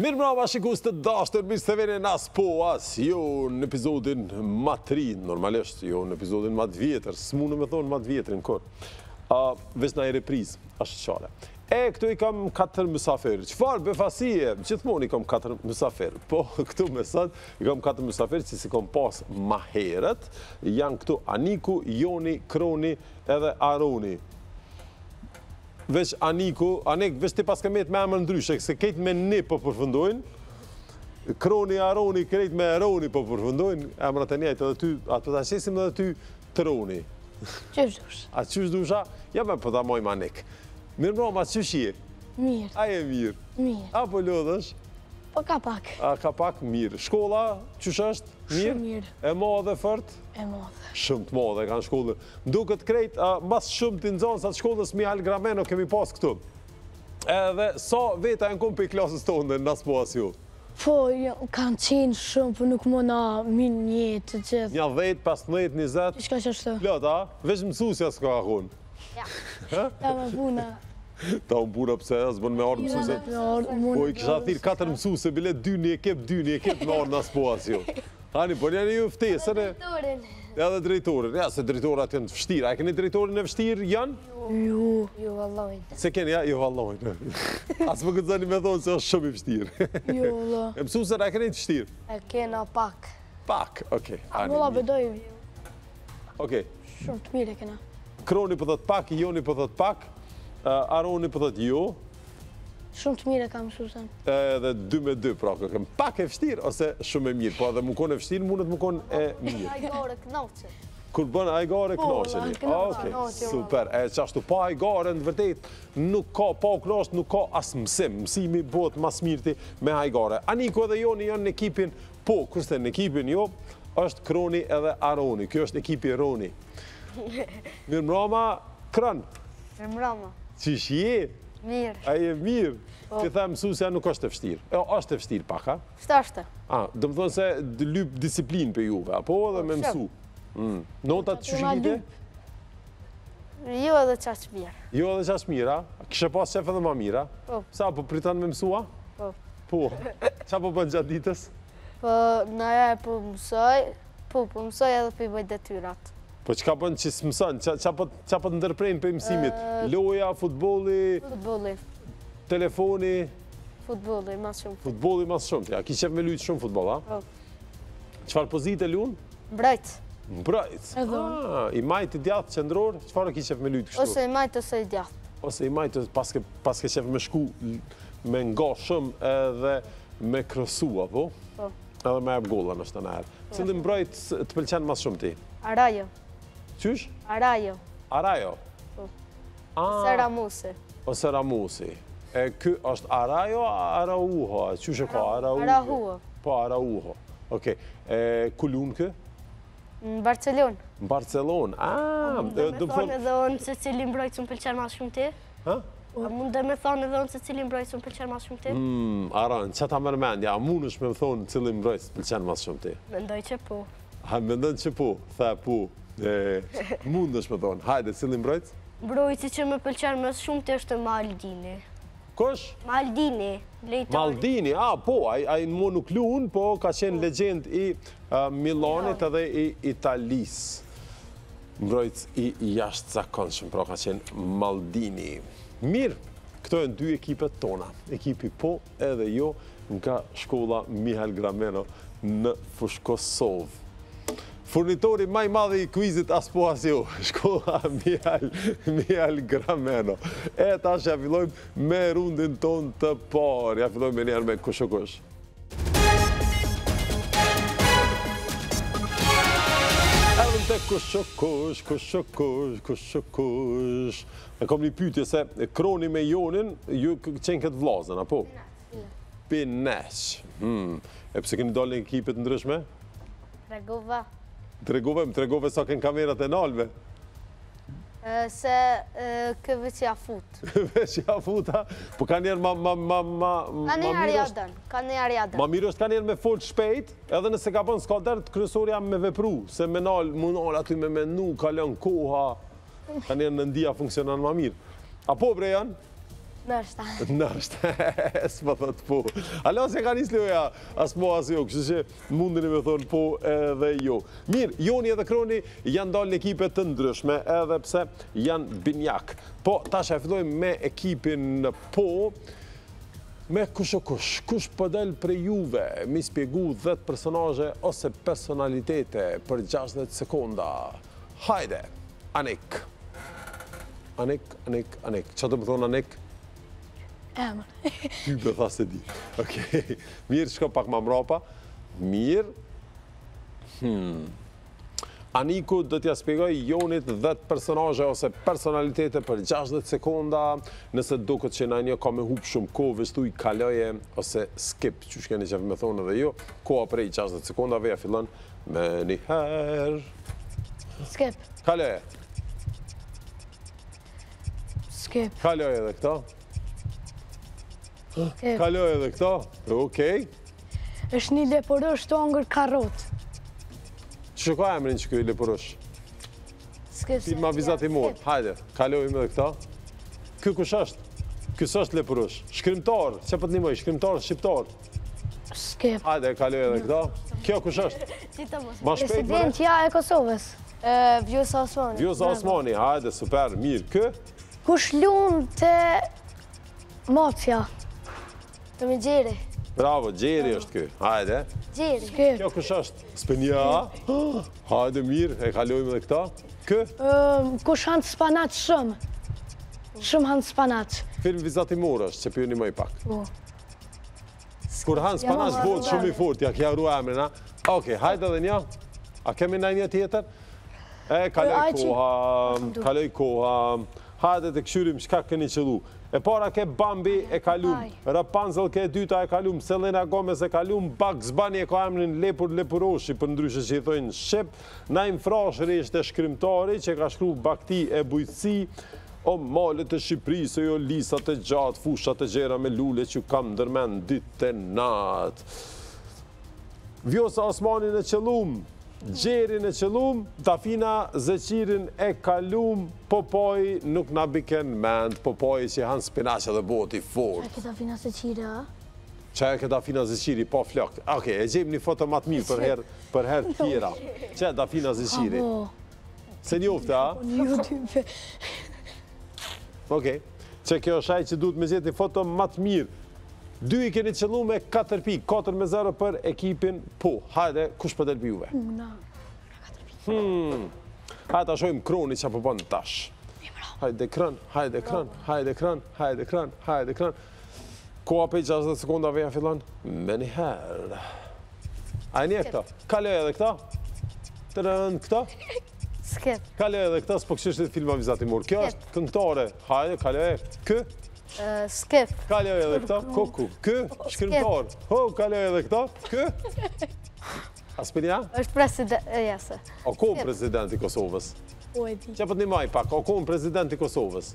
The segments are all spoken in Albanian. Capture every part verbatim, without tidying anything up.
Mirë mbrëma shikues të dashur, mirë se vini në Aspoas, jo në episodin më të ri, normalisht, jo në episodin më të vjetër, s'mundem me thonë më të vjetrin kur. Uh, veç në reprizë, ashtë qare. E, këtu i kam katër mysafirë. Qëfar befasie, gjithmonë i kam katër mysafirë. Po, këtu me sot, i kam katër mysafirë që si kam pas ma herët. Janë këtu Aniku, Joni, Kroni edhe Aroni. Veç Aniku, Anik, veç ti pas kemet me emër ndryshe, se kejtë me një po përfundojnë. Kroni, Aroni, kejtë me Aroni po përfundojnë. Emrat e njëjtë edhe ty, ato të qesim edhe ty Troni. Qysh dush? A qysh dusha? Ja me përta mojmë Anik. Mirë mbroma, qysh je? Mirë. A je mirë? Mirë. A po lodhësh? Po ka pak. A ka pak mirë. Shkolla, qysh është? Mirë? Shumë mirë. E madhe fort? E madhe. Shumë të madhe kanë shkollën. Mduket krejt, mas shumë të nxënësat shkollës Mihal Grameno kemi pas këtu. Edhe sa veta e në kumë për i klasës tonë në Aspoas ju? Po, jo, kanë qenë shumë, po nuk më na minë njëtë të gjithë. Një dhejt, pesëmbëdhjetë, njëzet. Shka që është të? Plot, a? Veç mësusja s'ka akun. Ja. Ta me puna. Ta unë puna pëse, s'bën me orë mësuse. Po i kisha thirë katër mësuse, bile dy një ekip, dy një ekip me orë në Aspoas ju. Hani, po një një ju ftesën e... Drejtorin. Edhe drejtorin. Ja, se drejtorat janë të vështirë. A e keni drejtorin e vështirë, janë? Ju. Ju, vallojnë. Se keni, ja, jo vallojnë. Asë më këtë zani me thonë se është shumë i vështirë. Ju, valla. E mësusër, a e keni të vështirë? E kena pak. Pak, okej. A më la bedoj, Okej. shumë të mire kena. Kroni për thot pak, Joni për thot pak, Aroni për thot jo, Shumë të mire ka mësusen. edhe dy me dy, pra këm pak e vështirë ose shumë e mirë, po edhe më konë e vështirë, mundet më konë e mirë. Ajgore knoqe. Kur bën ajgare knoqeni. Okej, super. E qashtu pa ajgare në vërtet nuk ka pa knoq, nuk ka as mësim. Mësimi bëhet mas mirti me ajgare. Aniku edhe Joni janë në ekipin, po, kurse në ekipin jo, është Kroni edhe Aroni. Kjo është ekipi Roni. Mirë mbroma, Kron. Mirë mbroma. Qish je? Mirë. A je mirë? Ti tha mësusja nuk është e vështirë. E, është e vështirë pak, ha? Shtashtë. A, do më thonë se lyp disiplinë për juve, apo edhe me mësu? Notat që shikite? Jo edhe qaq mirë. Jo edhe qaq mirë, a? Kishe pas qef edhe ma mirë, a? Po. Sa, po pritan me mësua? Po. Po. Qa po bën gjatë ditës? Po, në e po mësoj, po, po mësoj edhe për i bëj detyrat. Po qka bën që s'mësën? Qa po të ndërprejnë për mësimit? Loja, futboli, Futboli. telefoni, Futboli, mas shumë. futboli mas shumë. Ja, ki qef me lujtë shumë futbol, a? Po. Qfar pozite lunë? Mbrojt. Mbrojt. Ah, i majt i djathë qëndror, qfar e ki qef me lujtë kështu? Ose i majtë ose i djathë. Ose i majtë paske, paske qef me shku me nga shumë edhe me krësua, po? Po. Edhe me ebë golla në shtë në herë. Cili mbrojt të pëlqenë mas shumë ti? Arajo. Qysh? Arajo. Arajo? Po. Ah, Ose Ramusi. ose Ramusi. E kë është Arajo, Arauho? Qysh e ka? Arauho? Arauho. Po, Arauho. Okej. E ku lunë kë? Në Barcelonë. Në Barcelonë. Ah, Dhe do me më thonë thonë... edhe unë se cili mbrojt që më pëlqenë mas shumë ti? Ha? A mund dhe me thonë edhe unë se cili mbrojt që më pëlqenë mas shumë ti? Hmm, Aran, që ta mërmendja, a mund është me më thonë cili mbrojt të pëlqenë mas shumë ti? Mendoj që po. Ha, me ndonë që po, tha po. Mund është me thonë, hajde, cili mbrojt? Mbrojti që më pëlqenë mas shumë ti është Maldini. Kosh? Maldini, lejtari. Maldini, a, po, a i në mu nuk lunë, po ka qenë legend i Milanit edhe i Italis. Mbrojt i jashtë zakonshëm, pra ka qenë Maldini. Mirë, këto e në dy ekipet tona. Ekipi po edhe jo nga shkolla Mihal Grameno në Fushkosovë. Furnitori maj madhe i kuizit Aspoas jo, shkolla Mihal, Mihal Grameno. E ta që ja fillojmë me rundin ton të parë. Ja fillojmë me njerë me kush o kush. Edhe të kush o kush, kush o kush, kush o kush. E kom një pytje se Kroni me Jonin, ju qenë këtë vlazën, apo? Pinesh. E pëse keni dalë në ekipet ndryshme? Regova. Tregove, më tregove sa kënë kamerat e nalve. Se këve që ja fut. Veç ja futa, po ka njerë ma, ma, ma, ma, Ka një ma mirë është, arjadën, ka një arjadën. ma mirë është ka njerë me folë shpejt, edhe nëse ka bënë s'ka dërë të kryesori jam me vepru, se me nalë, më nalë aty me menu, ka lënë koha, ka njerë në ndia funksionan ma mirë. A po bre janë? Nështë. Nështë, s'ma thot po. Alo se ka njës loja, as po as jo, kështu që mundin e me thonë po edhe jo. Mirë, Joni edhe Kroni janë dalë në ekipe të ndryshme, edhe pse janë binjak. Po, tash e fillojmë me ekipin po, me kush o kush, kush pëdel për juve, mi spjegu dhjetë personazhe ose personalitete për gjashtëdhjetë sekonda. Hajde, Anik. Anik, Anik, Anik. Që të më thonë Anik? Emër. Ty me tha se di. Okej. Mirë, shko pak ma mrapa. Mirë. Hmm. Aniku do t'ja spjegoj Jonit dhjetë personazhe ose personalitete për gjashtëdhjetë sekonda. Nëse do këtë që na një ka me hup shumë kohë, vështu i kaloje ose skip, që shkeni që me thonë edhe jo. Koha prej gjashtëdhjetë sekondave ja fillon me një herë. Skip. Kaloje. Skip. Kaloje edhe këta. Skip. Kaloj edhe këta, okej. Është një leporësh të angër karot. Që ka emrin që kjo i lepurosh? Skip. Filma vizatimor. Hajde, kalojmë edhe këta. Kjo kush është? Kjo s'është lepurosh. Shkrimtar, që për të një mëj, shkrimtar, shqiptar. Skip. Hajde, kaloj edhe këta. Kjo kush është? Ma shpejt mëre? Presidentja e Kosovës. Vjosa Osmani. Vjosa Osmani, hajde, super, mirë. Kë? Kush lunë të Mocja? Të me Gjeri. Bravo, Gjeri është kjo. Hajde. Gjeri. Skip. Kjo kush është? Spenja. Hajde, mirë, e kalojmë edhe këta. Kë? Kush hanë spanat shumë? Shumë hanë spanat. Film vizatimor është, që pjoni më i pak. Po. Kur hanë spanat bëhet shumë i fort, ja kja ru emrin, ha? Oke, hajde edhe një. A kemi në një tjetër? E, kaloj koha, kaloj koha. Hajde të këshyrim shka këni qëllu. E para ke Bambi e kalum, Rapunzel ke e dyta e kalum, Selena Gomez e kalum, Bugs Bunny e ka emrin Lepur Lepuroshi, për ndryshe që i thojnë Shqip, Naim Frashëri ishte shkrimtari që ka shkru Bakti e Bujtësi, o malet e Shqipërisë, o jo lisat e gjatë, fushat e gjera me lule që kam ndërmen ditë e natë. Vjosa Osmanin e qëllum, Gjerin e qëllum, Dafina Zeqirin e kalum, Popoj nuk na biken mend, Popoj që hanë spinaqe dhe boti fort. Qa e këta Dafina Zeqiri, a? Qa e këta Dafina Zeqiri, po flok. Oke, e gjejmë një foto matë mirë për herë për herë tjera. Qa e Dafina Zeqiri? Se njofte, a? YouTube. Oke, që kjo është ajë që duhet me zjetë një foto matë mirë. Dy i keni qëllu me katër pikë, katër me zero për ekipin po. Hajde, kush për delbi juve? Una. Hmm. Hajde ta shojmë Kroni që po bënë tash. Hajde kran, hajde kran, hajde kran, hajde kran, hajde kran. Koha pe gjashtëdhjetë sekondave ja fillon me një herë. A e një e këta? Kaloj edhe këta? Tërën këta? Skip. Kaloj edhe këta, s'po kështë filma vizatimor. Kjo është këngëtare. Hajde, kaloj e kë? Skip. Kaloj edhe këta, koku. Kë? Shkrimtar. Ho, kaloj edhe këta, kë? Aspinja? është president, e jese. O kom president i Kosovës? O e di. Që për një maj pak, o kom president i Kosovës?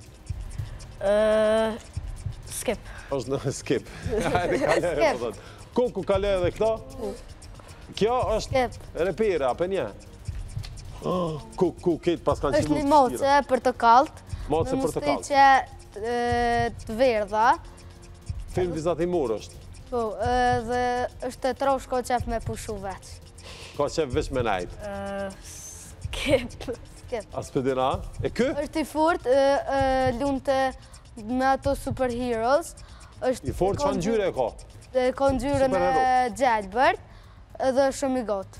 Skip. është në skip. Hajde, kaloj edhe këta. Koku, kaloj edhe këta? Kjo është repera, për një? Kuku, ketë pas kanë është qilu një moce për të kalt. Moce për të kalt. Në të verdha. Film vizatimor është. Po, dhe është të trosh ko qef me pushu veç. Ka qef veç me najtë. Skip. Skip. Aspedina, e kë? është i fort, lunë të me ato superheroes. I fort që ngjyre e ka? Ka ngjyrën e Gjelbert, edhe shumë i gotë.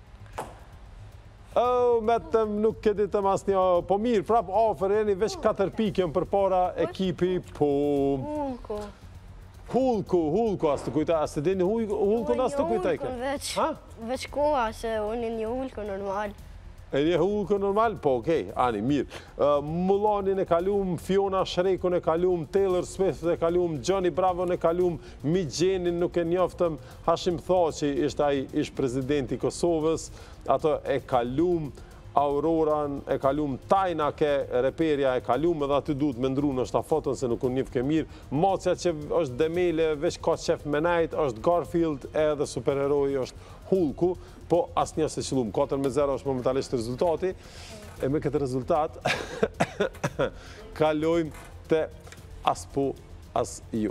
Oh, me të nuk këtë të mas një, po mirë, prap ofër e një veç katër pikën për para ekipi, po... Hulku. Hulku, Hulku, as të kujta, as të dini Hulku, as të kujta i ke? Veç koha, se unë një Hulku normal. E një Hulku normal? Po, okej, ani, mirë. Mulanin e kalum, Fiona Shrekun e kalum, Taylor Swift e kalum, Johnny Bravo e kalum, Migjenin nuk e njoftëm, Hashim Thaçi ishte ai ish presidenti i Kosovës, ato e kalum, Auroran e kalum, Tajna ke reperja e kalum, edhe aty duhet me ndru në shtafoton se nuk unë njëfë ke mirë. Macja që është Demele, veç ka qef me najt, është Garfield, edhe superheroi është Hulku, po asë një se qëllum. katër me zero është momentalisht rezultati, e me këtë rezultat, kalojmë të aspo as jo.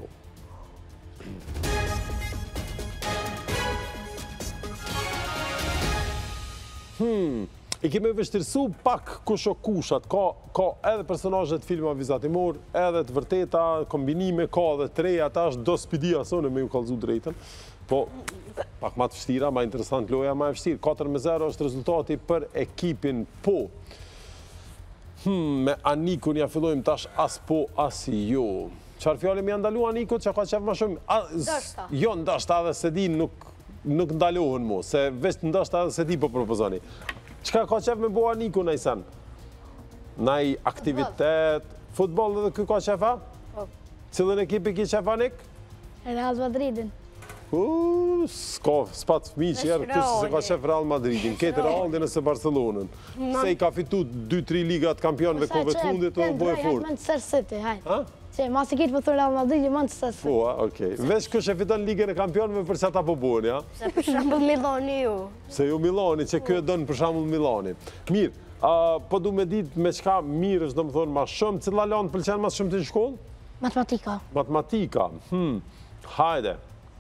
Hmm, i kemi vështirësu pak kush o kushat, ka, ka edhe personazhet filma vizatimor, edhe të vërteta, kombinime, ka edhe të reja, ta është do spidia sone me ju kallëzu drejtën, po pak ma të vështira, ma interesant loja, ma e vështirë. katër me zero është rezultati për ekipin po. Hmm, me Anikun ja fillojmë tash as po, as jo. Qarë fjale mi janë ndalu Anikut, që ka qef ma shumë? Ndashta. Jo, ndashta edhe se di nuk, nuk ndalohen mu, se veç ndashta edhe se di po propozoni. Qka ka qef me bo Aniku në i sen? Naj aktivitet, futbol edhe kë ka qefa? Cilën ekipi ki qef Anik? Real Madridin. Uuu, s'ka, s'pat fmi që jerë, kështë se ka qef Real Madridin, ketë Real dhe nëse Barcelonën. Se i ka fitu dy tri ligat kampionve kove të fundit, o bojë fort. Manchester City, hajtë. Ha? Se, mas i kitë për thë Real Madrid, Manchester City. Po, okej. Vesh kështë e fiton ligën e kampionve për që ata po bojnë, ja? Se për shembull Milani ju. Se ju Milani, që kjo e dënë për shambull Milani. Mirë, po du me ditë me qka mirë është do më thonë ma shumë, cila lanë pëlqenë ma shumë të në shkollë? Matematika. Matematika, hmm, hajde.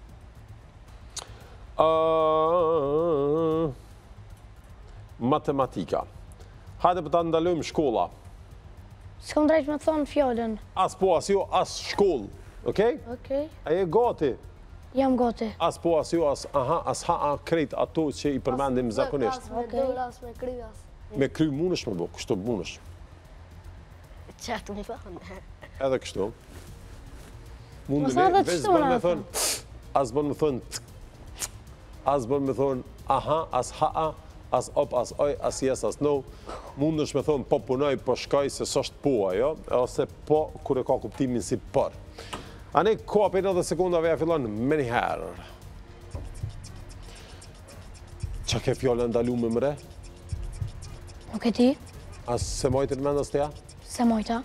Matematika. Hajde për ta ndalojmë shkolla. S'kom drejt me thonë fjallën. As po, as jo, as shkollë, okej? Okej. A je gati? Jam gati. As po, as jo, as aha, as ha, a krejt ato që i përmendim zakonisht. Okej. As me kry, as. Me kry munësh me bo, kështu munësh. Qëtë më thonë. Edhe kështu. Mundu Mos edhe me, veç kështu, bën me na, thonë, as bën me thonë, tsk, tsk, as bën me thonë, aha, as ha, as op, as oj, as yes, as no. Mundesh me thonë, po punoj, po shkoj, se s'është po ajo, ose po, kur e ka kuptimin si për. A ne koha për nëdhe sekundave ja fillon me njëherë. Qa ke fjallë ndalu me mre? Nuk e ti, As se mojtë në mendas të ja? se mojta.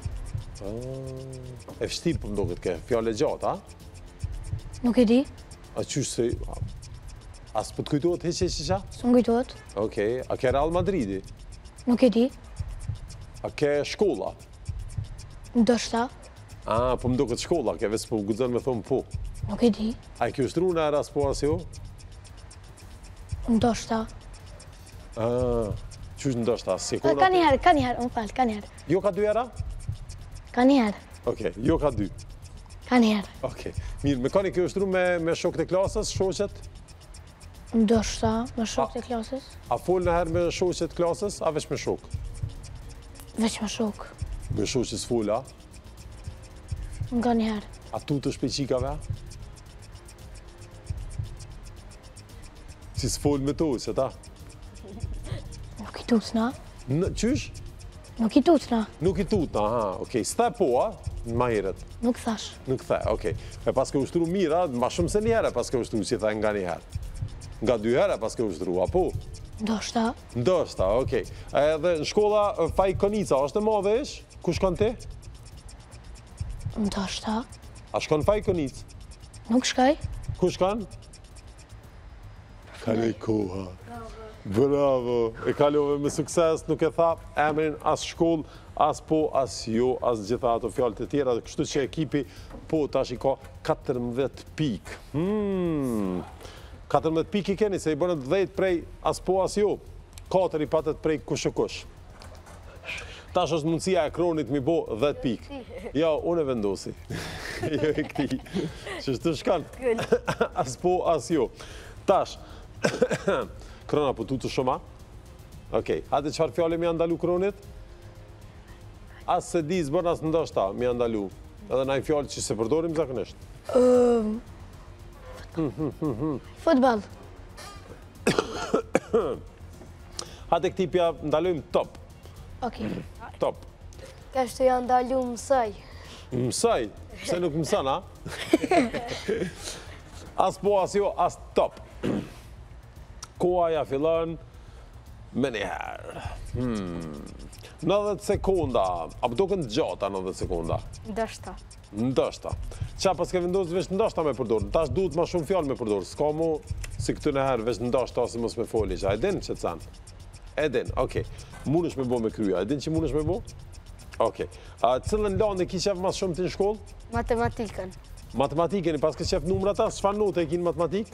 E fështi për mdo këtë ke, fjallë e gjatë, a? Nuk e di, A qysh se... As për të kujtuat heqe që qa? s'm kujtohet. Okej, a ke Real Madridi? Nuk e di, A ke shkolla? ndoshta. A, po më do këtë shkolla, ke vesë po gudzën me thonë po. Nuk e di, A i kjo shtru në era s'po as jo? ndoshta. A, qysh ndoshta, si Ka kona? njëherë, ka njëherë, më falë, ka njëherë. Jo ka dy era? Ka njëherë, Okej, jo ka dy. ka njëherë. Okej, mirë, me kani kjo shtru me, me shokët e klasës, shoqet? Ndoshta, me shok të klasës. A fol në herë me shoqet klasës, a veç me shok? Veç me shok. Me shoqet s'fola? Nga njëherë. A tu të shpeqikave? Si s'fol me to, që ta? Nuk i tutna. Në, qysh? Nuk i tutna. Nuk i tut, aha, okej, s'ta po, a? Në ma herët. Nuk thash. Nuk the, okej. E pas ke ushtru mira, ma shumë se një herë pas ke ushtru, që the nga një herë. Nga dy herë pas ke ushtru, apo? Ndoshta, Ndoshta, okej. Edhe në shkolla Fajkonica, është e madhe ish? Ku shkon ti? ndoshta. A shkon Fajkonic? Nuk shkaj. Ku shkon? Kale koha. Bravo. E kalove me sukses, nuk e tha emrin as shkoll, as po, as jo, as gjitha ato fjallët e tjera. Kështu që ekipi, po, tash i ka katërmbëdhjetë pikë. Hmm. katërmbëdhjetë pikë i keni, se i bënët dhjetë prej as po, as jo. katër i patet prej kush e kush. Tash është mundësia e kronit mi bo dhjetë pikë. Jo, unë e vendosi. Jo e këti. Që shtë shkan? As po, as jo. Tash, krona po tutë shumë, a? Okej, hajde qëfar fjale mi andalu kronit? As se di zbën, as ndoshta mi andalu. Edhe na i fjallë që se përdorim zakonisht. Futbol. Hajde këti pja ndalujmë top. Okej. Top. Kështë janë ndalu mësaj. Mësaj, pse nuk mësën, a? As po, as jo, as top. Koha ja fillon me njëherë. Hmm. nëdhjetë sekunda, apo do kënë gjata nëdhjetë sekunda? Ndoshta. Ndoshta. Qa pas ke vendosë veç ndoshta me përdorë? Tash duhet ma shumë fjallë me përdorë. S'ka mu si këtu në herë veç ndoshta ose mos me foli. A e din që të sanë? E din, okej. Munësh me bo me kryja. E din që munësh me bo? Okej. A cilën lanë ki qef mas shumë të në shkollë? Matematikën. Matematikën, i pas ke qef numrat as, çfarë note e ki në matematikë?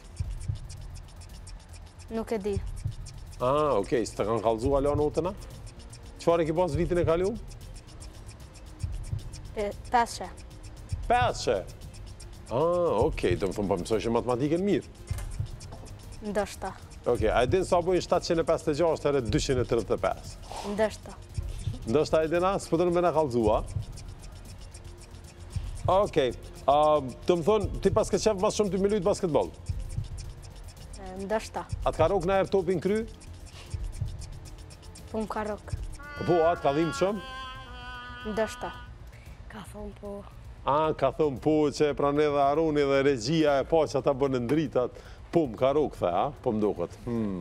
Nuk e di. Ah, okej, s'të kanë kallëzu ala notëna? Çfarë e ki pas vitin e kalu? E, Peshe. Peshe. Ah, okej, do më thëmë pa mësojshë matematikën mirë. Ndoshta. Okej, a e din sa bojnë shtatëqind e pesëdhjetë e gjashtë herë dyqind e tridhjetë e pesë? Ndoshta. Ndoshta e dina, s'po të në me në kallëzua? Okej, të më thonë, ti pas ke qef mas shumë të me lujtë basketbol? E, Ndoshta. A të ka rok në erë topin kry? Po më ka rok. Po, a të ka dhimë shumë? Ndoshta. Ka thonë po. A, ka thëmë po që pranë edhe Aroni dhe regjia e po që ata bënë ndritat. Po, më ka rok, the, a? Po më doket. Hmm.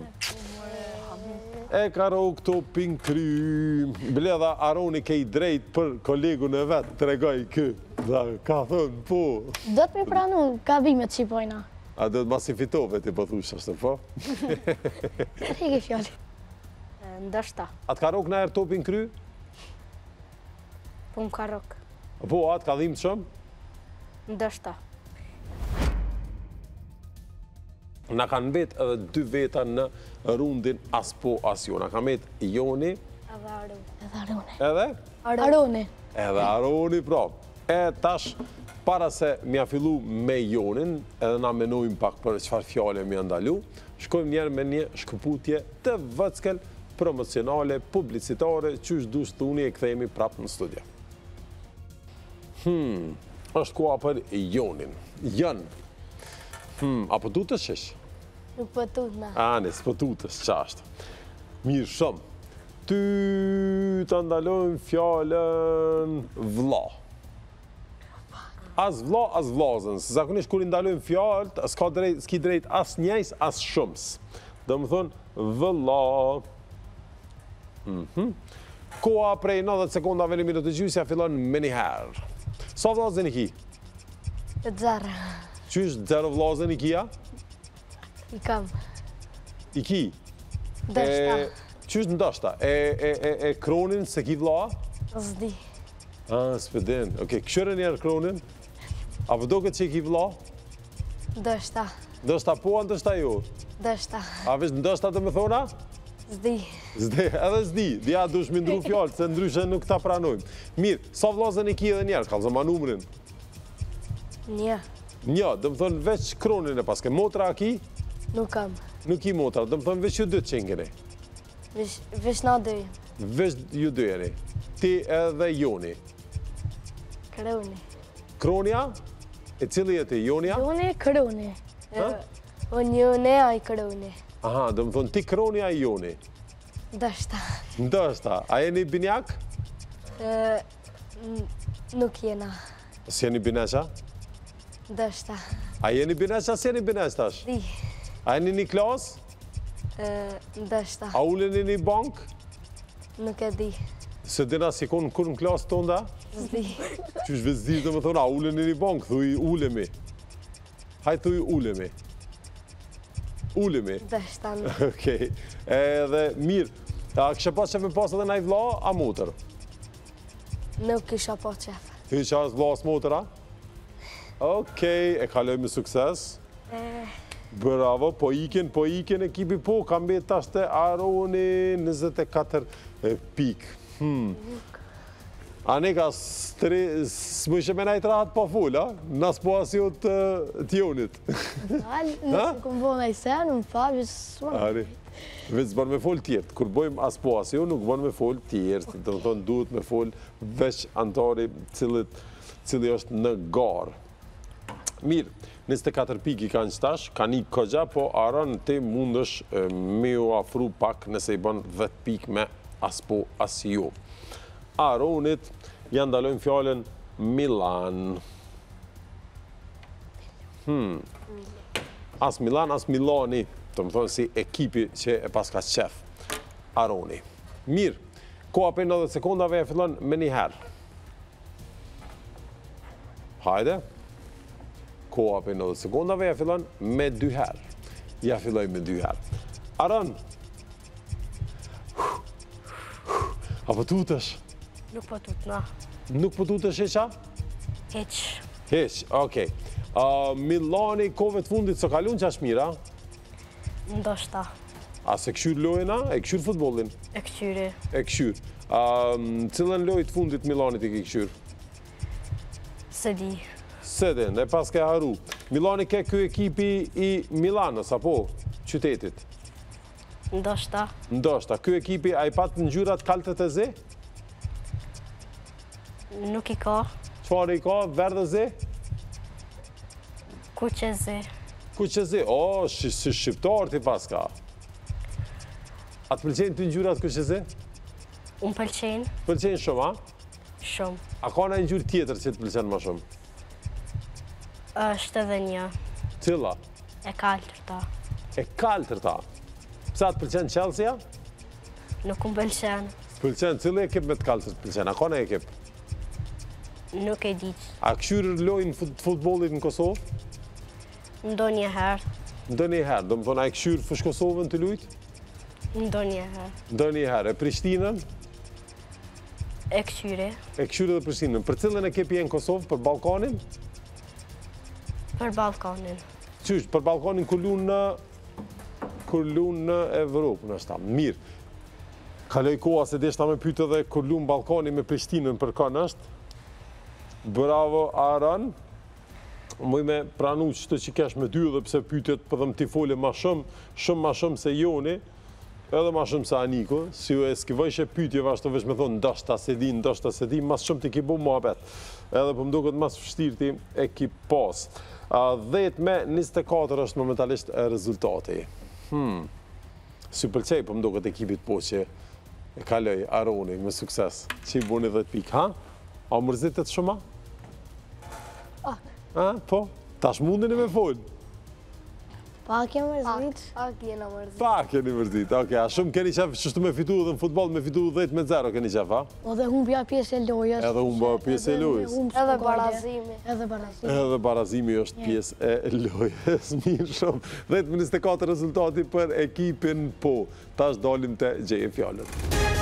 E ka rok topin kry. Bledha Aroni ke i drejt për kolegun e vetë, të regoj kë. Dhe ka thënë po. Do të mi pranu gabimet që i pojna. A do të mas i fitove ti po thush ashtë, po? Këtë e ke fjallë. E, Ndoshta. A të ka rok në erë topin kry? Po më ka rok. Po, a të ka dhimë shumë? Ndoshta. Na kanë bet edhe dy veta në rundin as po as jo. Na kanë bet Joni Edhe Aroni. Edhe Arone. edhe? Arone. Edhe Aroni, pra. E tash, para se mja fillu me Jonin, edhe na menojmë pak për çfarë fjale mja ndalu, shkojmë njerë me një shkëputje të vëckel, promocionale, publicitare, qysh dush thuni e kthehemi prapë në studio. Hmm, është koha për Jonin. Jan. Hmm, apo du të shesh? Nuk po tut na. Ani, s'po tutës, qashtë. Mirë shumë. Ty të ndalojmë fjallën vlla. As vlla, as vlazën. Se zakonisht kur i ndalojmë fjallët, s'ka drejt, s'ki drejt as njejs, as shumës. Do më thonë vëlla. Mhm. Koha prej nëdhjetë sekondave në minutë gjysja fillon me njëherë. Sa vlazën i ki? Të zërë. Qysh zero vlazën i kia? I kam. I ki? Dështa. E, Qysh ndoshta? E, e, e, e kronin se ki vlla? Zdi. Ah, s'pëdin. Oke, këshyre njerë kronin? Apo do këtë që i ki vlla? Dështa. Ndoshta po, ndoshta jo? Dështa. A vesh ndoshta të me thona? Zdi. Zde, edhe zdi. Dja dush me ndru fjallë, se ndryshe nuk ta pranojmë. Mirë, sa vlazën i ki edhe njerë? Kalë zëma numrin. Një. Një, dhe më thonë veç kronin e paske. Motra a ki? Nuk kam. Nuk ki motra, dhe më thonë veç ju dy të qengeni. Vish, vish na dy. Veç ju dy jeni. Ti edhe Joni. Kroni. Kronja, e cili e ti, Jonja? Jone, kroni. Ha? Unë jone, a i kroni. Aha, dhe më thonë ti Kronja i Joni. Dështa. Ndoshta, a jeni binjak? E, n- Nuk jena. S'jeni bineqa? Dështa. A jeni bineqa, s'jeni bineq tash? Di. A jeni një klas? E, Dështa. A uleni një bank? Nuk e di. Se dina si konë kur në klasë tonda? Zdi. Qysh vezdi dhe me thonë, a uleni një bank? Thuj ulemi. Hajtë thuj ulemi. Ulemi. Dështa. Okej. Edhe mirë. A kështë pas që me pas edhe naj vla, a motër? Nuk isha po qef. Ty që as vla as motër, a? Okej, e kaloj me sukses. E, Bravo, po ikin, po ikin ekipi, po, kam bet tash të Aroni njëzet e katër pik. Hmm. A ne ka s'më ishe me najtë rahat pa full, a? Nas po asjo të tjonit. Al, nëse këmë bo në i sen, më fa, vishë Ari, veç s'ban me fol tjertë. Kur bojmë as po asjo, nuk ban me fol tjertë. Do të thonë, duhet me fol veç antari cilit, cili është në garë. Mirë, njëzet e katër pik i kanë qëtash, ka një këgja, po Aron ti mundësh e, me u afru pak nëse i bën dhjetë pik me as po as jo. Aronit janë ndalojnë fjallën Milan. Hmm. As Milan, as Milani, të më thonë si ekipi që e pas ka qef. Aroni. Mirë, koha për nëdhjetë sekundave e fillon me një herë. Hajde. Koha për nëdhjetë sekundave e fillon me dy herë. Ja filloj me dy herë. Aron. Apo tutësh? Nuk po tutna. Nuk po tutesh heqa? Heq. Heq, okej. Uh, Milani kove të fundit së kalun që është mira? Ndoshta. A se këshyr lojena? E këshyr futbolin? E këqyri. E këshyr. Uh, cilën loj të fundit Milanit i ke këshyr? Se di. Seden, e pas ke haru. Milani ke kjo ekipi i Milanës, apo? Qytetit. Ndoshta. Ndoshta, kjo ekipi a i pat në gjyrat kaltët e ze? Nuk i ka. Qëfar i ka? Verdhe ze? Ku që zi. Ku që ze? O, si shqiptar ti pas ka. A të pëlqenë të ngjyrat ku që ze? Unë pëlqenë. Pëlqenë shumë, a? Shumë. A ka në ngjyrë tjetër që të pëlqenë më shumë? është edhe një. Cilla? E kaltër ta. E kaltër ta. Psa të pëlqenë Chelsea? Nuk unë pëlqenë. Pëlqenë, cillë ekip me të kaltër të pëlqenë? A ka në ekip? Nuk e diq. A këshyrë lojnë fut futbolit në Kosovë? Ndo një herë. Ndo një herë, do më thonë, a i këshyrë fush Kosovën të lujtë? Ndo një herë. Ndo një herë. E Prishtinën? E këqyri. E këshyrë dhe Prishtinën. Për cilën ekip jenë Kosovë? Për Balkanin? Për Balkanin. Qysh, për Balkanin kur lunë në... kur lunë në Evropë, në shta. Mirë. Kaloj koha se deshta me pyte dhe kur lunë Balkanin me Prishtinën për kanë është. Bravo, Aran. Muj me pranu qëtë që kesh me dy dhe pse pytet për dhe më t'i fole ma shumë, shumë ma shumë se Joni, edhe ma shumë se Aniko, si ju e s'kivojshe pytje vashtë të vesh me thonë ndoshta se di, ndoshta se di, mas shumë t'i ki bo muhabet. Edhe për mdo këtë mas fështirë ti e ki pas. dhjetë me njëzet e katër është momentalisht rezultati. Hmm. Si pëlqej për mdo këtë ekipit po që e kaloj Aroni me sukses, që i boni dhjetë pikë, ha? A mërzitet shumë? A, po, tash mundin e me folë. Pak e mërzit. Pak jena mërzit. Pak keni mërzit, oke, a shumë keni qef qështu me fitu dhe në futbol, me fitu dhjetë me zero keni qef, ha? O dhe humbja pjesë e lojës. Edhe humbja pjesë e lojës. Edhe barazimi. Edhe barazimi. Edhe barazimi është pjesë e lojës, mirë shumë. dhjetë me njëzet e katër rezultati për ekipin po. Tash dalim të gjeje fjallët.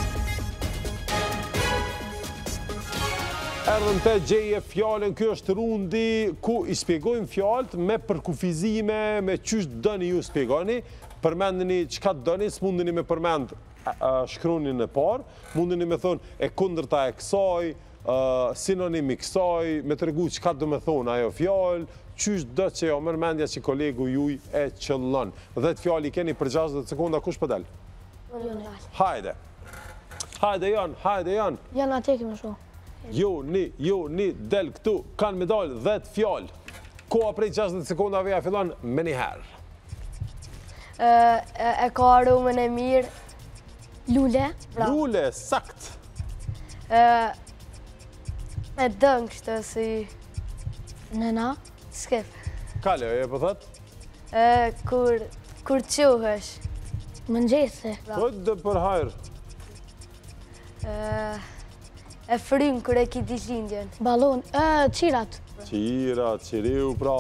Erdhëm të gjeje fjallën, kjo është rundi ku i spjegojmë fjallët me përkufizime, me qysh dëni ju spjegoni, përmendini qka dëni, s'mundini me përmend shkronin e parë, mundini me thonë e kundërta e kësaj, sinonimi kësaj, me të regu qka do me thonë ajo fjallë, qysh dë që jo mërmendja që kolegu juj e qëllën. Dhe të fjallë i keni për gjashtëdhjetë sekonda, kush pëdel? Hajde. Hajde janë, hajde janë. Janë atë kemi shumë. Jo, ni, jo, ni, del këtu, kanë me dalë dhjetë fjallë. Koha prej gjashtëdhjetë sekondave ja fillon me një herë. E ka aromën e mirë. Lule. Lule, sakt. E dëngë kështë si... Nëna. Skip. Kale, e po thëtë? Kur... Kur quhesh. Mëngjese. Thëtë dhe për hajrë. E frymë kër e ki ditëlindjen. Balon. Qirat. Qirat, qiriu pra.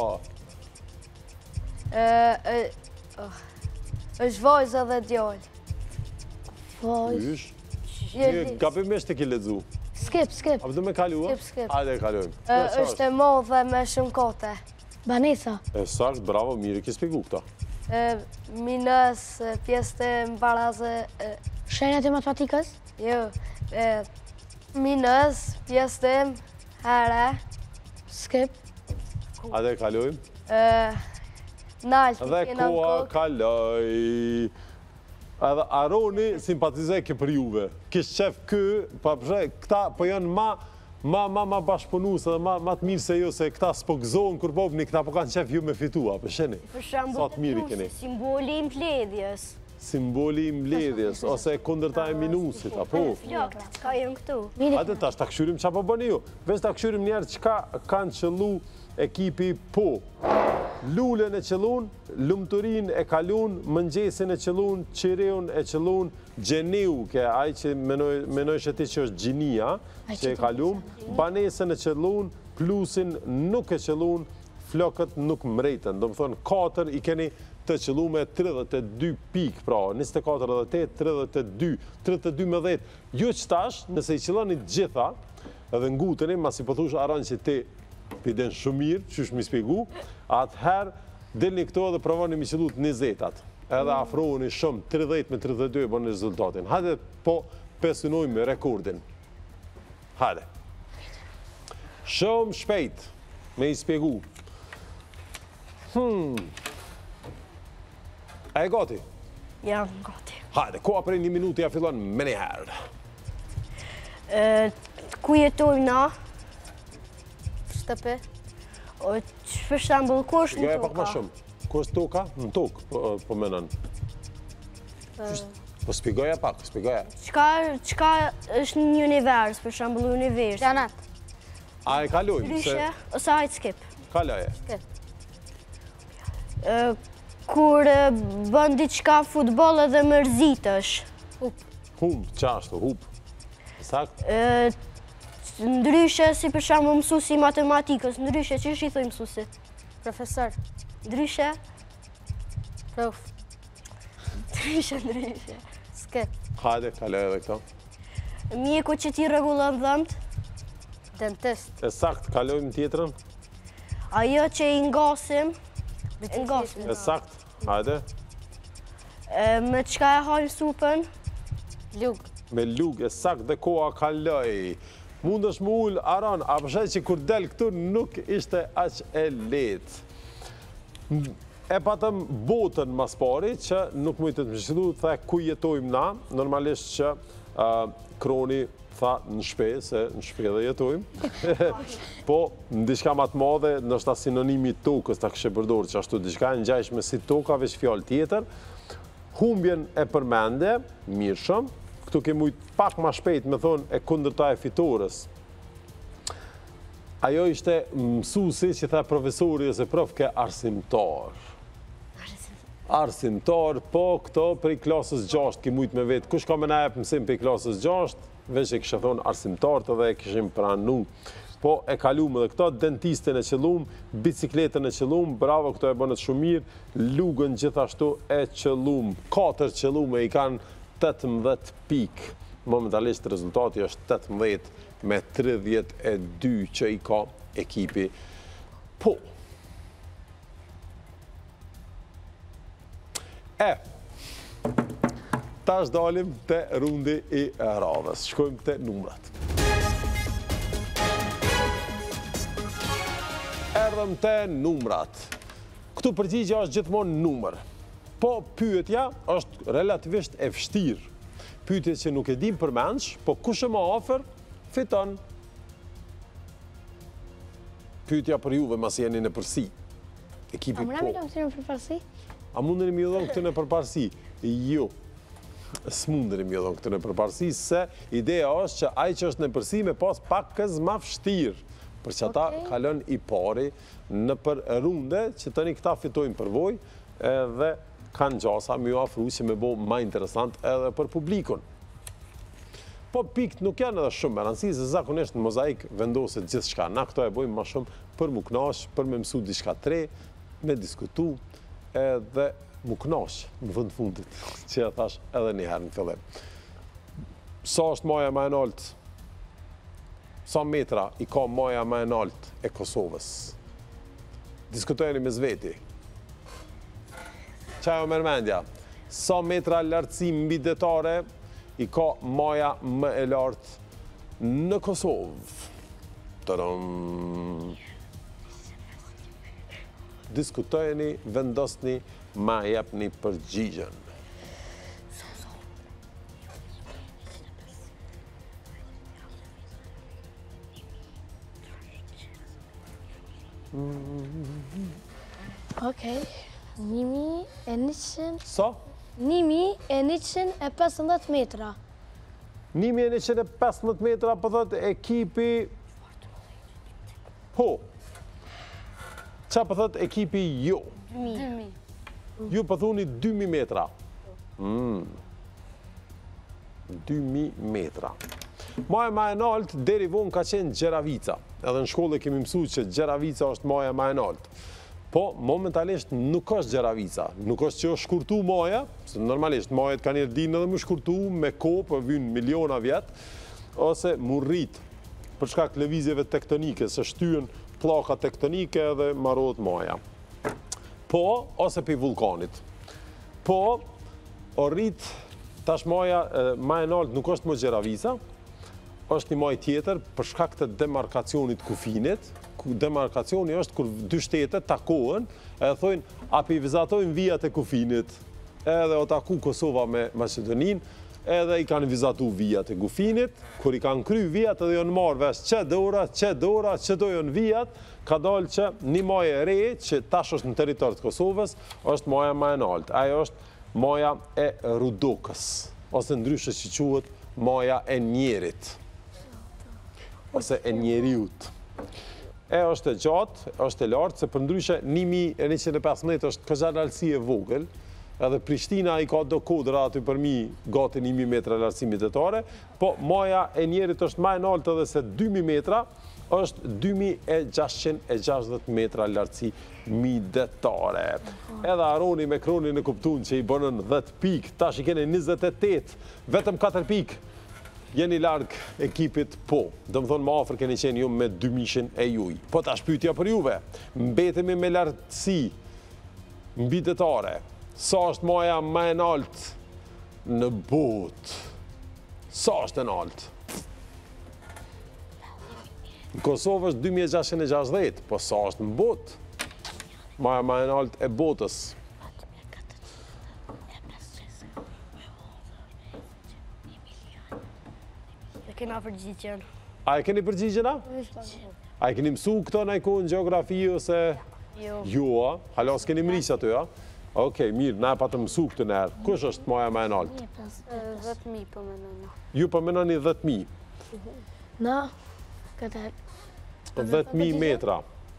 është vajza dhe djallë. Vajz. Ysh. Një gabimisht e ki ledzu. Skip, skip. A përdo me kaluë? Skip, skip. Hajde e kalujmë. është e modhe me shumë kote. Banesa. E sakt, bravo, mirë ki spjegu këta. Minës, pjesë të mbarazë... Shenjat e matematikës. Jo. Minës, pjesë të herë. Skip. Hajde e kalujmë. Nalë, Dhe kena në koha kokë. kaloj. Edhe Aroni simpatizej ke për juve. Kish qef kë, pa përshë, këta po janë ma, ma, ma, ma bashkëpunus edhe ma, ma të mirë se jo, se këta s'po gëzohen kur povni, këta po kanë qef ju me fitua, për sheni. Për shembull, Sa të mirë i keni. simboli i mbledhjes. Simboli i mbledhjes, ose kundërta e minusit, apo? Flokët, ka jenë këtu. Hajde tash ta këshyrim qa po bëni ju. Veç ta këshyrim njerë qka kanë qëllu ekipi po. Lulen e qëllun, lumëturin e kalun, mëngjesin e qëllun, qireun e qëllun, gjeniu, ke aj që menoj shëti që është gjinia, që e kalun, banesën e qëllun, plusin nuk e qëllun, flokët nuk mrejten. Do më thonë, katër i keni të qëllume tridhjetë e dy pikë, pra njëzet e katër edhe tetë, tridhjetë e dy, tridhjetë e dy me dhjetë. Jo që tash, nëse i qëlloni gjitha, edhe nguteni, mas i pëthush aran që ti piden shumë mirë, që është mi spjegu, atëherë dilni këto edhe provoni mi qëllut njëzetat. Edhe afrohuni shumë tridhjetë me tridhjetë e dy e bënë rezultatin. Hajde po pesunojmë rekordin. Hajde. Shumë shpejt me i spjegu. Hmm. A e gati? Jam gati. Hajde, koha prej një minutë ja fillon me njëherë. Ë, Ku jetojmë na? Shtëpi. O, që për shembull, ku është në Goja pak ma toka? shumë. Ku është toka? Në tokë, po, po menon. Po spjegoja pak, spjegoja. Çka çka është një univers, për shembull univers? Gjanat. A e kalojmë, se Ndryshe ose hajt skip. kaloje. Ë, Kur ë, bën diçka futboll edhe mërzitesh. Humb, qashtu, hup. Sakt? Ë, Ndryshe si për shembull mësuesi i matematikës, ndryshe ç'ish i thoj mësuesi? Profesor. Ndryshe, Prof. ndryshe, ndryshe. Skip. Hajde, kaloje edhe këto. Mjeku që ti rregullon dhëmt, Dentist. E sakt, kalojmë tjetrën. ajo që i ngasim, e ngasim. E sakt, hajde. Ë, Me çka e hajmë supën? Lug. Me lugë, e sakt dhe koha kaloj. Mund është më ullë aran, a përshet që kur del këtu nuk ishte aq e letë. E patëm botën mas pari që nuk mujtë të më shqidu, the ku jetojmë na, normalisht që uh, Kroni tha në shpe, se në shpe dhe jetojmë, po në diçka matë madhe, nështë ta sinonimi tokës ta kështë përdorë që ashtu diçka në gjajshme si toka, veç fjallë tjetër, humbjen e përmende, mirë shumë, këtu ke mujtë pak ma shpejt me thonë e kundërta e fitores. Ajo ishte mësuesi që tha profesori ose prof ke arsimtar. Arsimtar, po këto prej klasës gjashtë ki mujtë me vetë. Kush ka me na jep mësim për klasës gjashtë, veç e kështë thonë arsimtar të dhe e këshim pranu. Po e kalumë edhe këto, dentistin e qëllum, bicikletën e qëllum, bravo, këto e bënët shumë mirë, lugën gjithashtu e qëllum. Katër qëllume i kanë tetëmbëdhjetë pikë. Momentalisht rezultati është tetëmbëdhjetë me tridhjetë e dy që i ka ekipi. Po. E, tash dalim të rundi i radhës. Shkojmë të numrat. Erdhëm të numrat. Këtu përgjigja është gjithmonë numër. Po pyetja është relativisht e vështirë. Pyetje që nuk e dim përmendsh, po kush e më afër, fiton. Pyetja për juve mas jeni në përsi. Ekipi A mëna po. mi të mësirën për përsi? A mundeni mi dhon këtë në përparësi? Jo. S'mundeni mi dhon këtë në përparësi, se ideja është që ai që është në përsi me pas pak këz ma vështirë. Për që ata Okej. kalon i pari në për runde, që tani këta fitojnë përvoj, edhe kanë gjasa mi u afru që me bo ma interesant edhe për publikun. Po pikt nuk janë edhe shumë me rëndësi, se zakonisht në mozaik vendoset gjithë shka. Na këto e bojmë ma shumë për mu knash, për me mësu diçka tre, me diskutu, edhe mu knash në vënd fundit, që e thash edhe një herë në fillim. Sa është maja ma e nalt? Sa metra i ka maja ma e nalt e Kosovës? Diskutojeni me zveti. Qajo mërmendja, sa metra lartësi mbi detare i ka maja më e lartë në Kosovë? Tadam. Diskutojeni, vendosni, ma jepni përgjigjen. Okej. Nimi e njëqind... Sa? Nimi e njëqind e pesëmbëdhjetë metra. një mijë e njëqind e pesëmbëdhjetë metra, po thot ekipi... Po. Qa po thot ekipi jo? dy mijë. Ju po thoni dy mijë metra. Mm. dy mijë metra. Maja ma e nalt, deri vonë ka qenë Gjeravica. Edhe në shkollë kemi mësu që Gjeravica është maja ma e nalt. Po, momentalisht nuk është gjeravica, nuk është që është shkurtu moja, se normalisht mojet ka njerë dinë edhe më shkurtu, me ko për vynë miliona vjetë, ose mu rrit për shkak lëvizjeve tektonike, se shtyën pllaka tektonike dhe marrohet moja. Po, ose për vulkanit. Po, o rrit, tash moja ma e nalt nuk është më gjeravica, është një moj tjetër për shkak të demarkacionit kufinit. Demarkacioni është kur dy shtetet takohen edhe thojnë api vizatojnë vijat e kufinit, edhe o taku Kosova me Macedonin, edhe i kanë vizatu vijat e kufinit, kur i kanë kry vijat edhe jonë marrë vesh që dora, që dora, që dojnë vijat, ka dalë që një moje e re, që tash është në territor të Kosovës, është moja ma e naltë. Ajo është moja e Rudokës, ose ndryshe që quhet moja e njerit, ose e njeriut. E është e gjatë, është e lartë, se për ndryshe një mijë e njëqind e pesëmbëdhjetë është këgja lartësi e vogël, edhe Prishtina i ka do kodra aty për mi gati një mijë metra lartësimi detare, po moja e njerit është ma e naltë edhe se dy mijë metra, është dy mijë e gjashtëqind e gjashtëdhjetë metra lartësi mi detare. Edhe Aroni me Kronin e kuptun që i bënën dhjetë pikë, tash i kene njëzet e tetë, vetëm katër pikë. Jeni largë ekipit, po. Do më thonë, më afër keni qenë ju me dy mishin e juj. Po ta shpytja për juve. Mbetemi me lartësi, mbi detare. Sa është moja ma e naltë në botë? Sa është e naltë? Në Kosovë është dy mijë e gjashtëqind e gjashtëdhjetë, po sa është në botë? Moja ma e naltë e botës. Kena përgjigjen. A e keni përgjigjena? A e keni mësu këto në i kohë në geografi ose... Jo. Jo, a? Hala, s'keni mërisë aty, a? Okej, mirë, na e pa të mësu këtë nërë. Kush është moja ma e naltë? dhjetë mijë për menona. Ju për menoni dhjetë mijë. Na, këtë dhjetë mijë metra.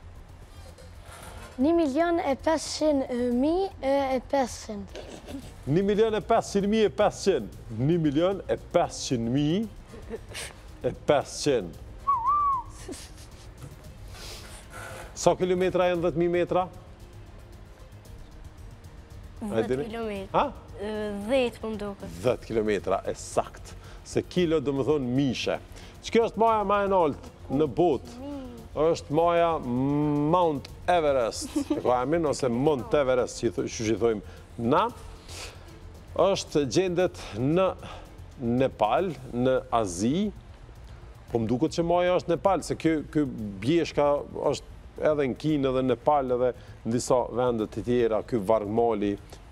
një milion e pesëqind mijë e pesëqind. një milion e pesëqind mijë e pesëqind. një milion e pesëqind mijë e pesëqind. Sa kilometra e në dhjetë mijë metra? dhjetë kilometra. Ha? dhjetë për mduket. dhjetë kilometra, e sakt. Se kilo do më thonë mishe. Që kjo është moja ma e naltë në botë? është moja Mount Everest, e ka amin, ose Mount Everest, që që thojmë na, është gjendet në Nepal, në Azi, po më duket që moja është Nepal, se kjo bjeshka është edhe në Kinë, edhe në Nepal, edhe në disa vendet të tjera, kjo vargmali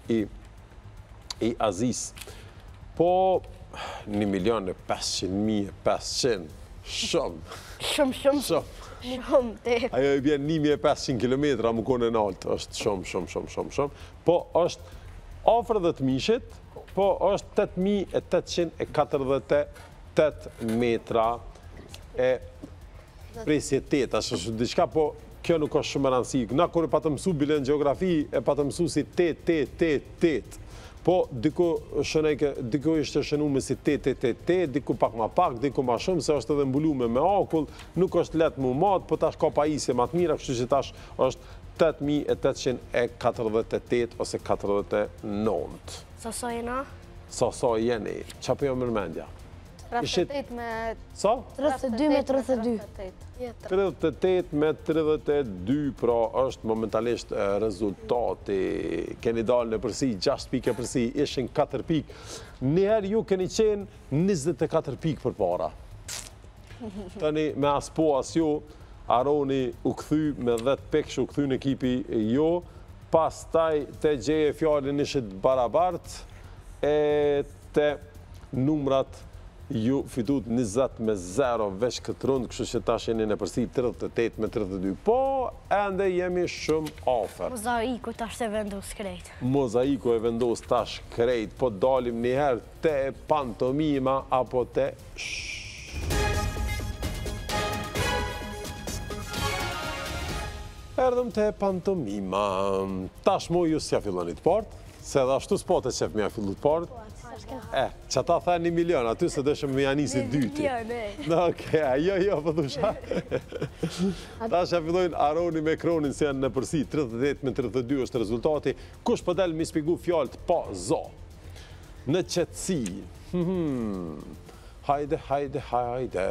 i Azis. Po, një milion e pesëqind mijë e pesëqind, shumë. Shumë, shumë. Shumë. Shumë, te. Ajo i bjen një mijë e pesëqind kilometra më kone në altë, është shumë, shumë, shumë, shumë, shumë. Po është afër dhe të mishit, po është tetë mijë e tetëqind e katërdhjetë e tetë metra e presjetet, është diçka, po kjo nuk është shumë rëndësi. Na kur e pa të mësu bile në geografi, e pa të mësu si tet, tet, tet, tet. Po, diku ishte shënu me si te, te, te, te, diku pak ma pak, diku ma shumë, se është edhe mbulume me akull, nuk është letë mu matë, po tash ka pa isje ma të mira, kështu që tash është tetë mijë e tetëqind e katërdhjetë e tetë ose katërdhjetë e nëntë. Sa sa jena? Sa sa jeni? Qa për jo mërmendja? tridhjetë e tetë me... Sa? tridhjetë e dy me tridhjetë e dy. tridhjetë e tetë me tridhjetë e dy, pra është momentalisht rezultati. Keni dalë në përsi, gjashtë pikë e përsi, ishin katër pikë. Njëherë ju keni qenë njëzet e katër pikë për para. Tani me as po as jo, Aroni u këthy me dhjetë pikë, u këthy në ekipi jo, pas taj të gjeje fjallin ishit barabartë, e të numrat ju fitut njëzet me zero veç këtë rundë, kështu që tash jeni në përsi tridhjetë e tetë me tridhjetë e dy. Po, ende jemi shumë afer. Mozaiku tash të vendos krejt. Mozaiku e vendos tash krejt, po dalim njëherë te pantomima apo te Erdhëm te pantomima. Tash mo ju s'ja fillonit part, se edhe ashtu s'po të qef mja fillut part. E, që ta tha një milion, aty se dëshëm me janisi dyti. Oke, jo, jo, përdusha. Ta që fillojnë Aroni me Kronin se janë në përsi, tridhjetë e tetë me tridhjetë e dy është rezultati. Kush përdel mi spigu fjallët pa zo? Në qëtësi. Hajde, hajde, hajde.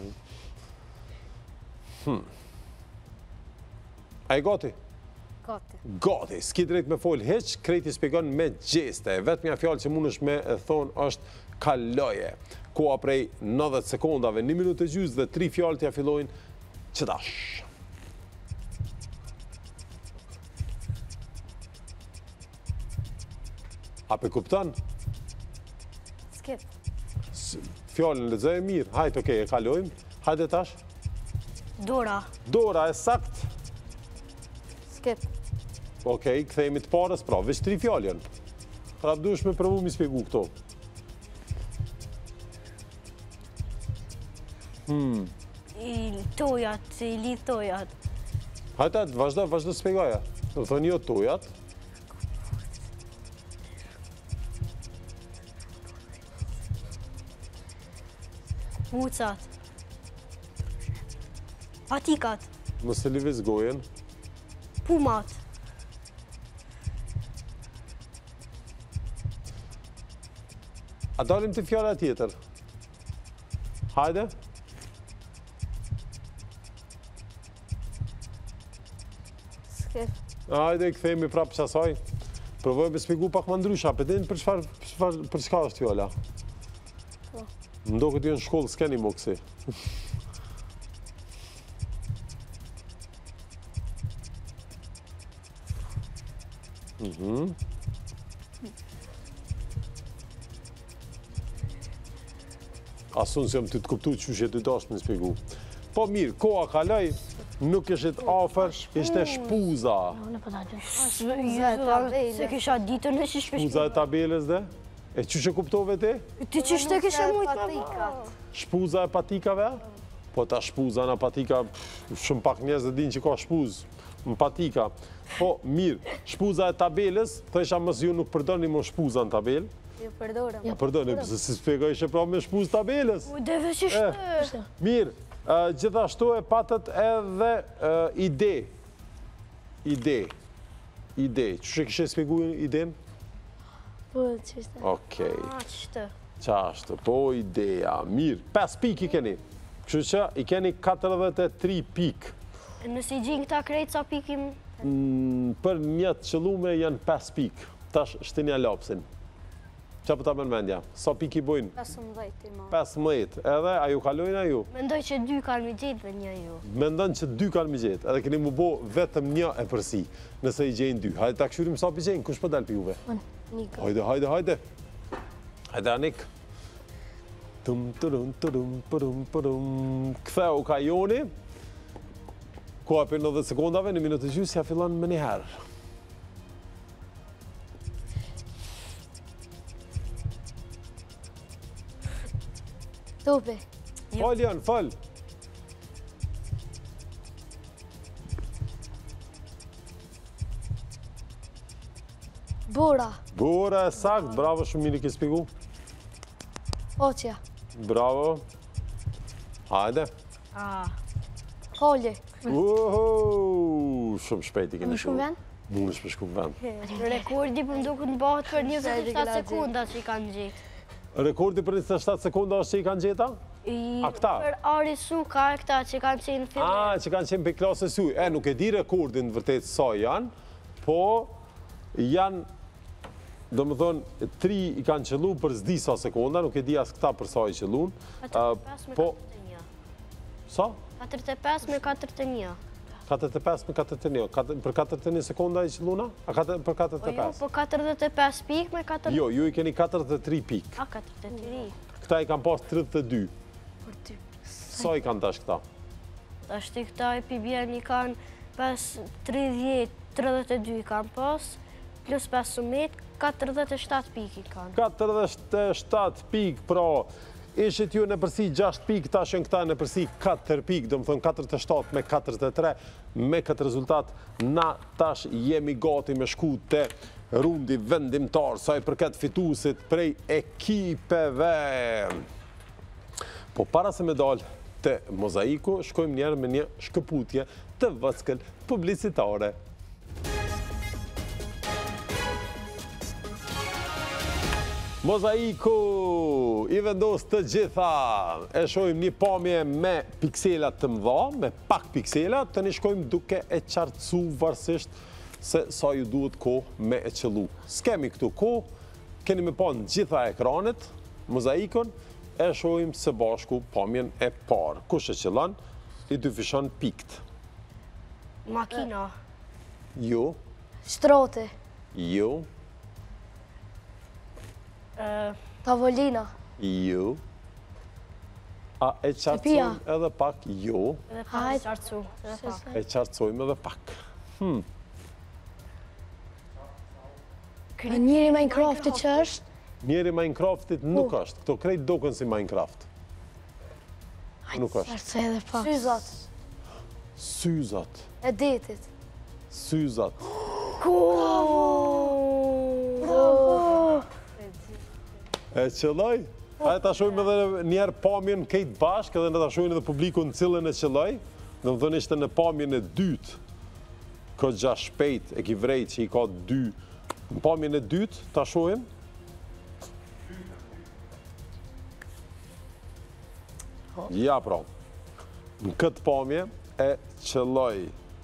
A i gati? Gati. Gati, s'ki drejt me folë heq, krejti spjegon me gjeste. Vetë mja fjallë që mund është me thonë është kaloje. Koa prej nëdhjetë sekundave, një minutë e gjysë dhe tri fjallë t'ja fillojnë qëtash. A pe kuptan? Skip. Fjallën lexoj mirë. Hajtë, okej, e kalojmë. Hajde tash. Dora. Dora e sakt. Skip. Okej, kthehemi të parës, pra, veç tri fjallë janë. Pra duhesh me provu mi spjegu këto. I tojat, i lidh tojat. Hajde, vazhdo, vazhdo spjegoja. Do thonë jo tojat. Mucat. Patikat. Mos e lëviz gojen. Pumat. A dalim të fjalla tjetër? Hajde. Skip. Hajde, kthehemi prapë qasaj. Provoj me spjegu pak më ndrysha, për din për çfarë për, për çka është fjalla? Më do këtë në shkollë s'keni mo kësi. Asun se jam ty të kuptu që që ty dashtë me spjegu. Po mirë, koha kaloj, nuk ishit afer, ishte shpuza. Unë po ta gjë. Shpuza e tabelës. Se kisha ditën e që shpesh. Shpuza e tabelës dhe? E që që kuptove ti? Ti që shte kisha mujtë me patikat. Shpuza e patikave? Po ta shpuza në patika, shumë pak njerëz dhe din që ka shpuz në patika. Po mirë, shpuza e tabelës, thësha mos ju nuk përdoni më shpuza në tabelë. Jo përdorëm. Ja përdoni, pëse si spjegoj që pra me shpuz tabelës. U deve që shte. Mirë, gjithashtu e patët edhe ide. Ide. Ide. Që që kështë spjegu iden? Po, ç'është? Okej. A, qështë. Qashtë, po ideja. Mirë, pesë pikë i keni. Kështu që i keni katërdhjetë e tri pikë. Nësi gjinë këta krejtë sa pikim... Për një të qëllume janë pesë pikë. Tash shtinja lapsin. Qa për ta përmendja? Sa pikë i bojnë? pesëmbëdhjetë i ma. pesëmbëdhjetë. Edhe, a ju kalojnë a ju? Mendoj që dy kanë mi gjetë dhe një ju. Mendon që dy kanë mi gjetë, edhe keni mu bo vetëm një e përsi, nëse i gjenë dy. Hajde ta këshyrim sa për gjenë, kush për dalë për juve? Nika. Hajde, hajde, hajde. Hajde, Anik. Tum, turum, turum, turum, turum. Ktheu ka Joni. Koha për nëdhjetë sekundave, në minutë gjysë, ja fillon me një herë. Topi. Fal janë, fal. Bura. Bura e sakt, bravo, shumë mirë i ke spigu. Oqja. Bravo. Hajde. A, Holli. Uhu, shumë shpejt i keni Më shumë vend? Mund është me shku vend. rekordi për mdo këtë bëhet për njëzet e shtatë sekunda që i kanë gjetë. Rekordi për njëzet e shtatë sekunda është që i kanë gjeta? A këta? Për Ari Su ka e këta që kanë qenë fillim. A, që kanë qenë për klasës ju. E, nuk e di rekordin vërtet sa janë, po janë, do më thonë, tri i kanë qëllu për zdi sa sekunda, nuk e di as këta për sa i qëllun. katërdhjetë e pesë me Po, katërdhjetë e një. sa? katërdhjetë e pesë me katërdhjetë e një. katërdhjetë e pesë me katërdhjetë e një. Katër- Për katërdhjetë e një sekunda i qëlluna? A katër- për Po katërdhjetë e jo, pesë? po katërdhjetë e pesë pikë me katërdhjetë... Jo, ju i keni katërdhjetë e tri pikë. A, katërdhjetë e tri. Këta i kanë pas tridhjetë e dy. Sa i kanë tash këta? Ashtë i këta i pibjen i kanë pas tridhjetë, tridhjetë e dy i kanë pas, plus pesëmbëdhjetë, katërdhjetë e shtatë pikë i kanë. katërdhjetë e shtatë pikë, pra ishit ju në përsi gjashtë pikë, tash janë këta në përsi katër pikë, do më thënë katërdhjetë e shtatë me katërdhjetë e tre, me këtë rezultat, na tash jemi gati me shku të rundi vendimtar sa i përket fituesit prej ekipeve. Po para se me dal te Mozaiku, shkojmë njerë me një shkëputje të vëskël publicitare. Mozaiku i vendos të gjitha. E shojmë një pamje me pikselat të mëdha, me pak pikselat, të një shkojmë duke e qartësu varsisht se sa ju duhet kohë me e qëllu. S'kemi këtu kohë, keni me pa në gjitha ekranet, Mozaikun, e shojmë së bashku pamjen e parë. Kush e qëllan, i dyfishon pikt. Makina. Jo, Shtrote. jo, Uh, Tavolina. jo. A e Shtëpia. qartësojmë edhe pak? Jo. Edhe pa Hajt. qartësu. Edhe pa. E qartësojmë edhe pak. Hmm. Njëri Minecrafti që është, Njeri Minecraftit nuk është. Këto krejt doken si Minecraft. Nuk është. është se edhe pak. Syzat. Syzat. E detit. Syzat. E qëlloj? Hajde ta shojmë edhe njerë pamjen kejt bashk, edhe në ta shojmë edhe publiku në cilën e qëlloj. Dhe më thënë ishte në pamjen e dytë. Ko gja shpejt e ki vrejt që i ka dy. Në pamjen e dytë, ta shojmë. Ja pra. Në këtë pamje e qëlloj.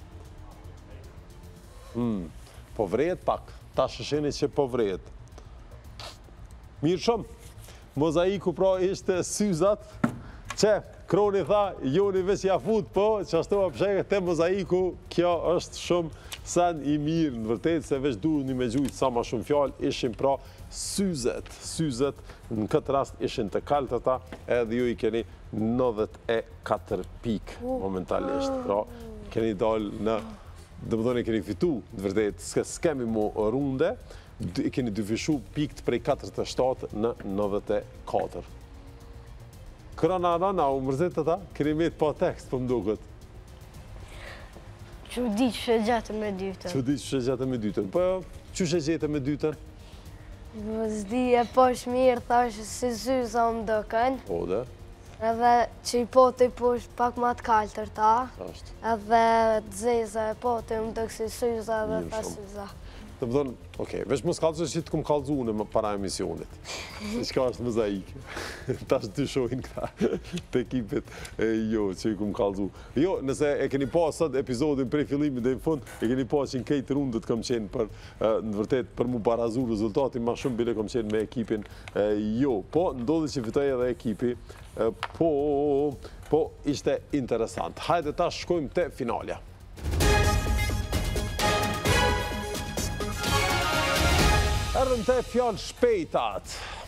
Hmm. Po vrejet pak. Ta shësheni që po vrejet. Mirë shumë, Mozaiku pra ishte syzat, që Kroni tha, joni veç ja fut, po, që ashtu a psheke te Mozaiku, kjo është shumë sen i mirë, në vërtet se veç duhet një me gjujtë sa ma shumë fjallë, ishin pra syzet, syzet, në këtë rast ishin të kaltëta, edhe ju i keni nëdhjet e katër pikë momentalisht, pra keni dalë në, dhe më dhoni keni fitu, në vërtet, s'kemi mu runde, i keni dyfishu pikt prej katërdhjetë e shtatë në nëdhjet e katër. Krona nana, u mërzit të ta? Keni me të pa tekst, për mdukët. Që di që shë gjatë me dytën. Që di që shë gjatë me dytën. Po, që shë gjatë me dytën? Zdi e posh mirë, thash si syza më dëkën. O, dhe? Edhe që i pote i posh pak ma të kaltër ta. Ashtë. Edhe të zeza e pote më dëkë si syza dhe Mirë tha shumë. syza. Të më thonë, okej, veç më s'kallëzë që të këmë kallëzu në para emisionit. Se qka është Mozaike. Ta është dy shojnë këta të ekipit e jo që i këmë kallëzu. Jo, nëse e keni pa sot epizodin prej fillimit dhe në fund, e keni pa që në kejtë rundët kam qenë për, në vërtet, për mu barazu rezultati, ma shumë bile kam qenë me ekipin e jo. Po, ndodhi që fitoj edhe ekipi, po, po, ishte interesant. Hajde ta shkojmë te finalja. Erdhëm te fjallë shpejtat.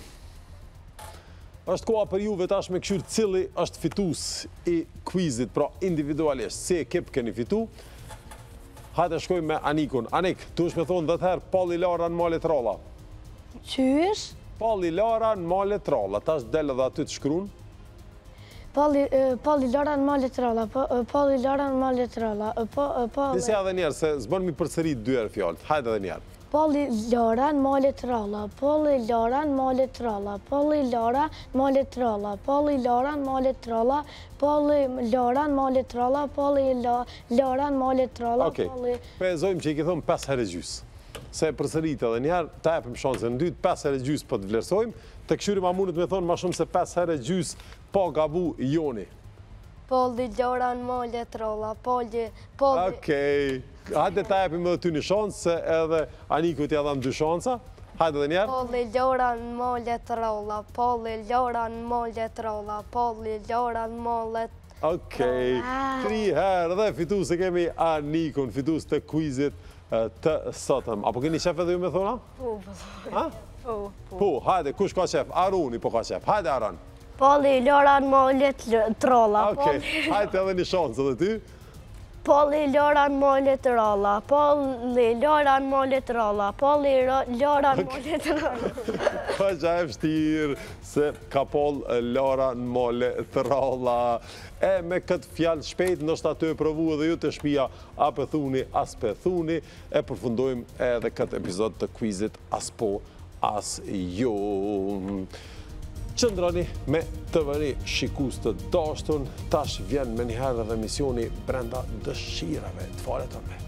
Është koha për juve tash me këshyrë cili është fitus i quizit, pra individualisht, si ekip keni fitu. Hajde shkojmë me Anikun. Anik, tu është me thonë dhe të herë, Palli Lara në Malet Ralla. Qysh? Palli Lara në Malet Ralla. Tash delë dhe aty të shkruan. Palli Palli Lara në Malet Ralla, Palli Lara në Malet Ralla, Nisi edhe njerë, se zbën mi përsërit dy herë fjallët. Hajde edhe njerë. Palli Lara në Malet Ralla, Palli Lara në Malet Ralla, Palli Lara në Malet Ralla, Palli Lara në Malet Ralla, Palli Lara në Malet Ralla, Palli Lara në Malet Ralla. Okej, pezojmë që i ke thonë pesë herë gjysë. Se përsërit edhe njerë, ta epim shansën në dytë, pesë herë gjysë për të vlerësojmë, të këshyri ma mundet me thonë ma shumë se pesë herë gjysë po gabu Joni. Palli Lara në Malet Ralla, Palli... Palli... Okej, hajde ta epim edhe ty një shansë, se edhe Aniku t'ja dham dy shansa. Hajde dhe njerë. Palli Lara në Malet Ralla, Palli Lara në Malet Ralla, Palli Lara në Malet... Okej, tri herë dhe fitus e kemi Anikun, fitus të quizit të sotëm. Apo keni qef edhe ju me thona? Po, Ha? po. Po, hajde, kush ka qef? Aruni po ka qef. Hajde, Aron. Palli Lara në Malet Ralla. Okej, hajde edhe një shansë edhe ty. Polli Lora në molet të ralla, polli Lora në molet të ralla, polli Lora në molet të ralla. Ka qa e vështirë se ka pol Lara në mole të ralla. E me këtë fjalë shpejt, nështë aty e provu edhe ju të shpia, a për thuni, as për thuni, e përfundojmë edhe këtë epizod të quizit as po, as jo. Qëndrani me të vëni shikus të dashtun, tash vjen me njëherë dhe misioni brenda dëshirave të falet të me.